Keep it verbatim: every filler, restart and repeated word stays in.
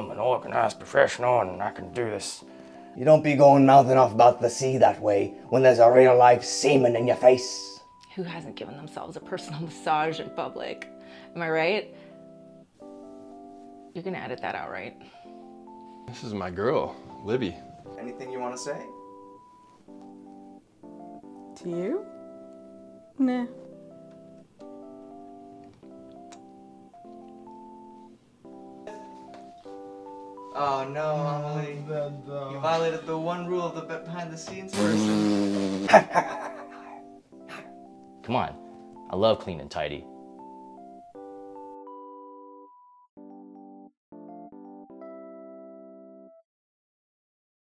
I'm an organized professional and I can do this. You don't be going mouthing off about the sea that way when there's a real life seaman in your face. Who hasn't given themselves a personal massage in public? Am I right? You're gonna edit that out, right? This is my girl, Libby. Anything you want to say? To you? Nah. Oh no, Emily. You violated the one rule of the behind the scenes person. Come on, I love clean and tidy.